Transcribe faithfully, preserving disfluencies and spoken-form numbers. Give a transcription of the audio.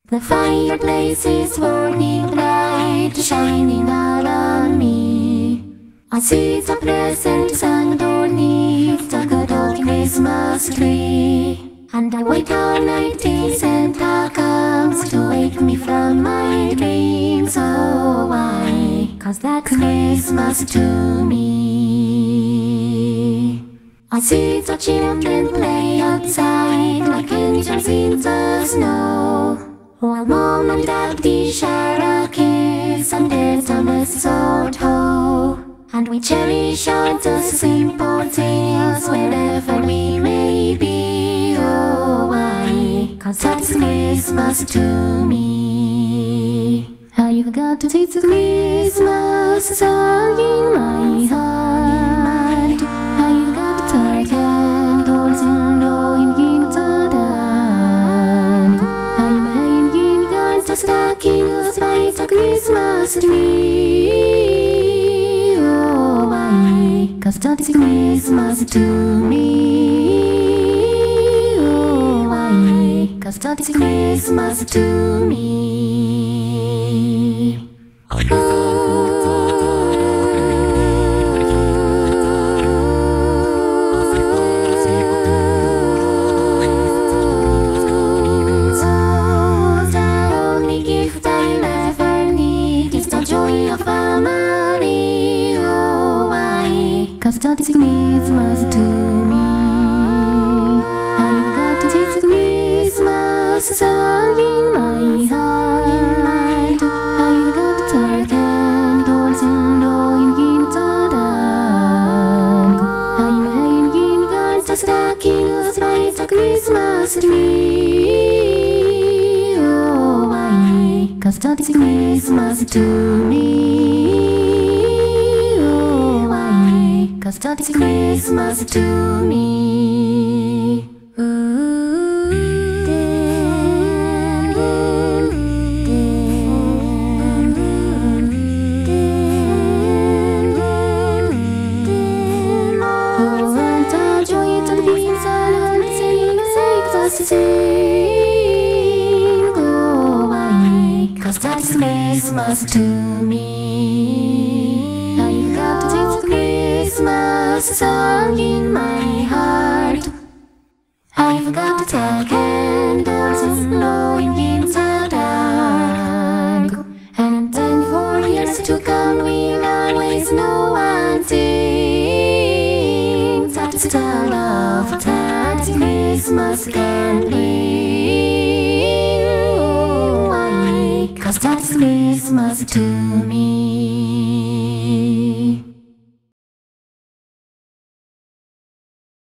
The fireplace is burning bright, shining around me. I see the presents underneath the good old Christmas tree. And I wait all night till Santa comes to wake me from my dreams. Oh, why? 'Cause that's Christmas to me. I see the children play outside like angels in the snow, while Mom and Daddy share a kiss under the mistletoe. And we cherish all the simple things wherever we may be. Oh, why? 'Cause that's Christmas to me. I've got to take the Christmas song in my heart. I've got to tie candles and blowing in the dark. I'm hanging on the stockings by the Christmas tree. Oh, why? 'Cause that's Christmas to me. Oh, why? 'Cause that's Christmas to me. Cause that's Christmas to me. I've got this Christmas song in my heart. I've got the candles and blowing in the dark. I'm hanging on the stockings by the Christmas tree. Oh, why? 'Cause that's Christmas to me. 'Cause that's Christmas to me. Ooh, dim, dim, dim, dim, dim. Oh, and the joy and the peace and sing, sing, just sing. Oh, why? 'Cause that's Christmas to me. I've got this Christmas song in my heart. I've got the candles glowing in the dark. And then for years to come we'll always know one thing. That's the love that Christmas can bring. Oh, why? 'Cause that's Christmas to me.